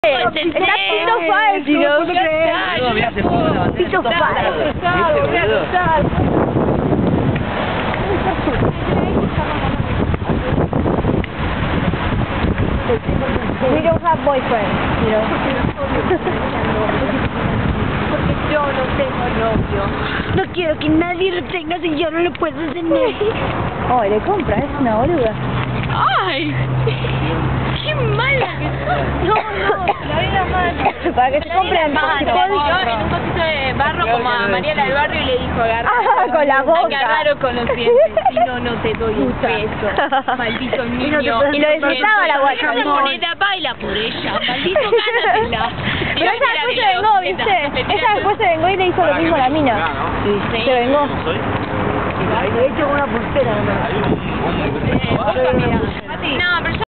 Está piso falso, no puedo creer. No, mirá, se puso la bandera. Piso falso. We don't have boyfriends, you know. Porque yo no tengo novio. No quiero que nadie lo tenga si yo no lo puedo tener. Oh, le compra, es una boluda. ¡Ay! ¡Qué mala! No, la vida mala. Para que se compren en un poquito de barro como a Mariela del Barrio y le dijo agarra. Ah, con la boca. Agarraron con los dientes. Si no, no te doy un peso. Maldito niño. Y lo disfrutaba la guacha. Esa moneda baila por ella. Maldito, gánatela. Pero esa después se vengó, ¿viste? Esa después se vengó y le hizo lo mismo a la mina. Sí. Se vengó. Le he hecho una pulsera. No, pero